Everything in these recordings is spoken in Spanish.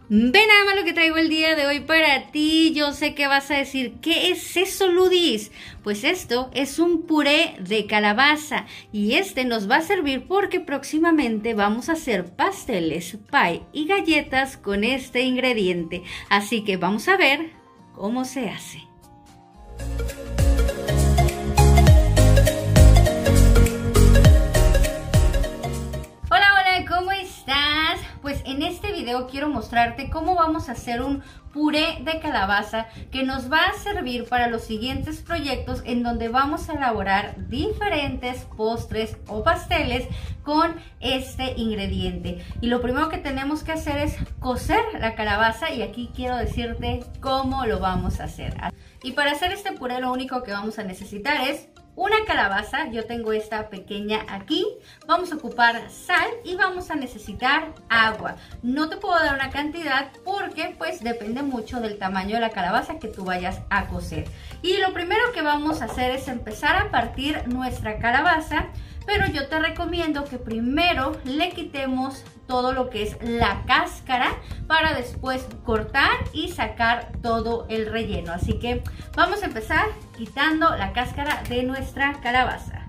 Ve nada más lo que traigo el día de hoy para ti. Yo sé que vas a decir, ¿qué es eso, Ludis? Pues esto es un puré de calabaza y este nos va a servir porque próximamente vamos a hacer pasteles, pie y galletas con este ingrediente. Así que vamos a ver cómo se hace. ¿Cómo estás? Pues en este video quiero mostrarte cómo vamos a hacer un puré de calabaza que nos va a servir para los siguientes proyectos en donde vamos a elaborar diferentes postres o pasteles con este ingrediente. Y lo primero que tenemos que hacer es cocer la calabaza y aquí quiero decirte cómo lo vamos a hacer. Y para hacer este puré lo único que vamos a necesitar es una calabaza, yo tengo esta pequeña aquí, vamos a ocupar sal y vamos a necesitar agua. No te puedo dar una cantidad porque pues depende mucho del tamaño de la calabaza que tú vayas a cocer. Y lo primero que vamos a hacer es empezar a partir nuestra calabaza, pero yo te recomiendo que primero le quitemos todo lo que es la cáscara para después cortar y sacar todo el relleno. Así que vamos a empezar quitando la cáscara de nuestra calabaza.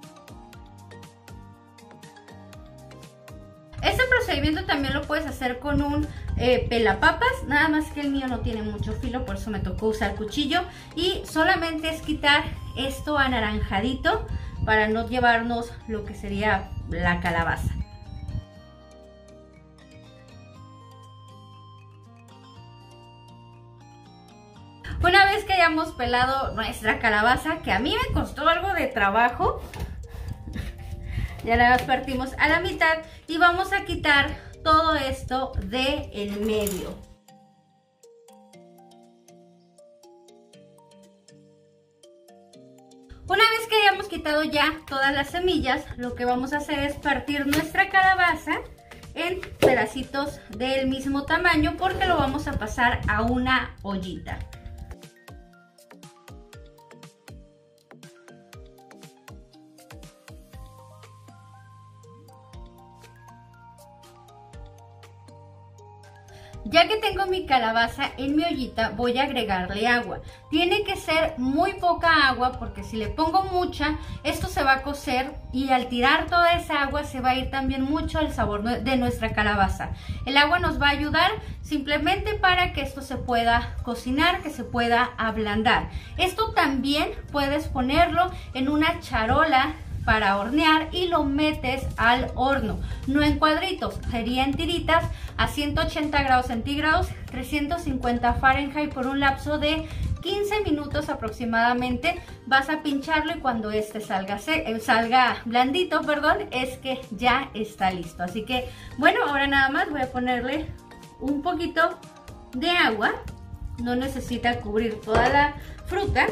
Este procedimiento también lo puedes hacer con un pelapapas, nada más que el mío no tiene mucho filo, por eso me tocó usar cuchillo. Y solamente es quitar esto anaranjadito para no llevarnos lo que sería la calabaza. Una vez que hayamos pelado nuestra calabaza, que a mí me costó algo de trabajo, ya la partimos a la mitad y vamos a quitar todo esto de en medio. Una vez que hayamos quitado ya todas las semillas, lo que vamos a hacer es partir nuestra calabaza en pedacitos del mismo tamaño porque lo vamos a pasar a una ollita. Ya que tengo mi calabaza en mi ollita, voy a agregarle agua. Tiene que ser muy poca agua porque si le pongo mucha, esto se va a cocer y al tirar toda esa agua se va a ir también mucho el sabor de nuestra calabaza. El agua nos va a ayudar simplemente para que esto se pueda cocinar, que se pueda ablandar. Esto también puedes ponerlo en una charola para hornear y lo metes al horno, no en cuadritos, sería en tiritas a 180 grados centígrados, 350 Fahrenheit por un lapso de 15 minutos aproximadamente. Vas a pincharlo y cuando este salga blandito, es que ya está listo. Así que bueno, ahora nada más voy a ponerle un poquito de agua, no necesita cubrir toda la fruta.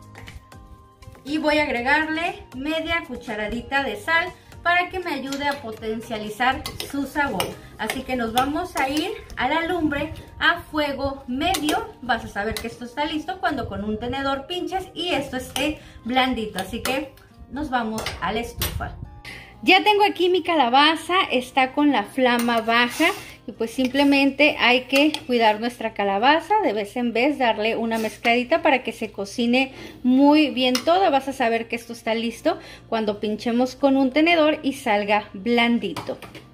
Y voy a agregarle media cucharadita de sal para que me ayude a potencializar su sabor. Así que nos vamos a ir a la lumbre a fuego medio. Vas a saber que esto está listo cuando con un tenedor pinches y esto esté blandito. Así que nos vamos a la estufa. Ya tengo aquí mi calabaza, está con la flama baja y pues simplemente hay que cuidar nuestra calabaza, de vez en vez darle una mezcladita para que se cocine muy bien toda. Vas a saber que esto está listo cuando pinchemos con un tenedor y salga blandito.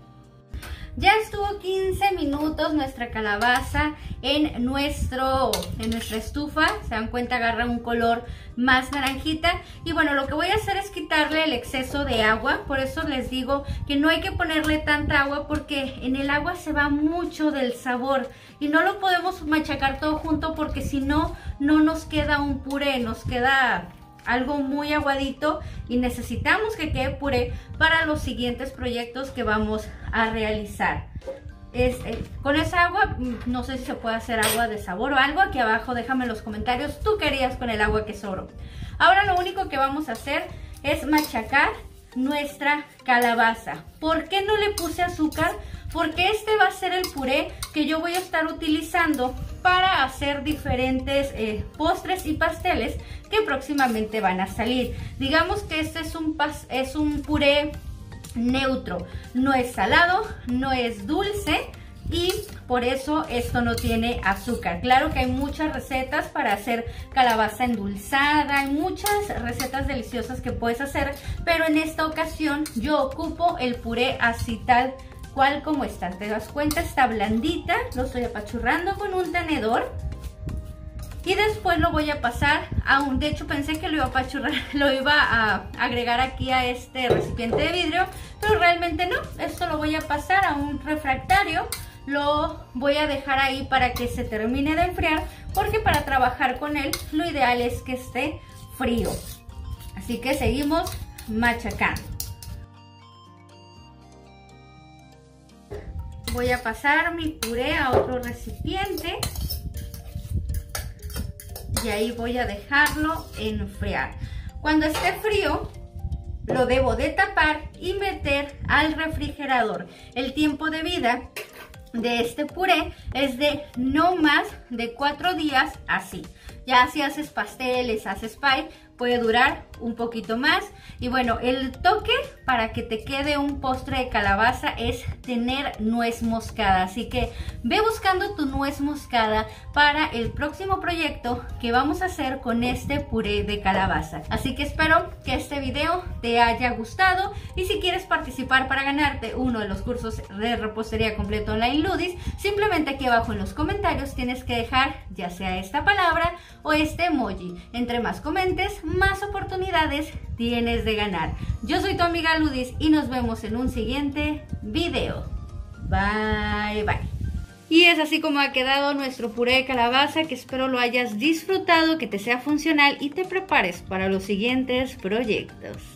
Ya estuvo 15 minutos nuestra calabaza en nuestra estufa. Se dan cuenta, agarra un color más naranjita. Y bueno, lo que voy a hacer es quitarle el exceso de agua. Por eso les digo que no hay que ponerle tanta agua porque en el agua se va mucho del sabor. Y no lo podemos machacar todo junto porque si no, no nos queda un puré, nos queda algo muy aguadito y necesitamos que quede puré para los siguientes proyectos que vamos a realizar. Con esa agua, no sé si se puede hacer agua de sabor o algo. Aquí abajo déjame en los comentarios tú qué harías con el agua que sobró. Ahora lo único que vamos a hacer es machacar nuestra calabaza. ¿Por qué no le puse azúcar? Porque este va a ser el puré que yo voy a estar utilizando para hacer diferentes postres y pasteles que próximamente van a salir. Digamos que este es un puré neutro, no es salado, no es dulce, y por eso esto no tiene azúcar. Claro que hay muchas recetas para hacer calabaza endulzada, hay muchas recetas deliciosas que puedes hacer, pero en esta ocasión yo ocupo el puré así tal cual como está. ¿Te das cuenta? Está blandita, lo estoy apachurrando con un tenedor y después lo voy a pasar a un, de hecho pensé que lo iba a apachurrar, lo iba a agregar aquí a este recipiente de vidrio, pero realmente no. Esto lo voy a pasar a un refractario, lo voy a dejar ahí para que se termine de enfriar, porque para trabajar con él lo ideal es que esté frío. Así que seguimos machacando. Voy a pasar mi puré a otro recipiente y ahí voy a dejarlo enfriar. Cuando esté frío lo debo de tapar y meter al refrigerador. El tiempo de vida de este puré es de no más de 4 días así. Ya si haces pasteles, haces pie, puede durar un poquito más. Y bueno, el toque para que te quede un postre de calabaza es tener nuez moscada. Así que ve buscando tu nuez moscada para el próximo proyecto que vamos a hacer con este puré de calabaza. Así que espero que este video te haya gustado. Y si quieres participar para ganarte uno de los cursos de repostería completo online Ludis, simplemente aquí abajo en los comentarios tienes que dejar ya sea esta palabra o este emoji. Entre más comentes, más oportunidades tienes de ganar. Yo soy tu amiga Ludis y nos vemos en un siguiente video. Bye bye. Y es así como ha quedado nuestro puré de calabaza, que espero lo hayas disfrutado, que te sea funcional y te prepares para los siguientes proyectos.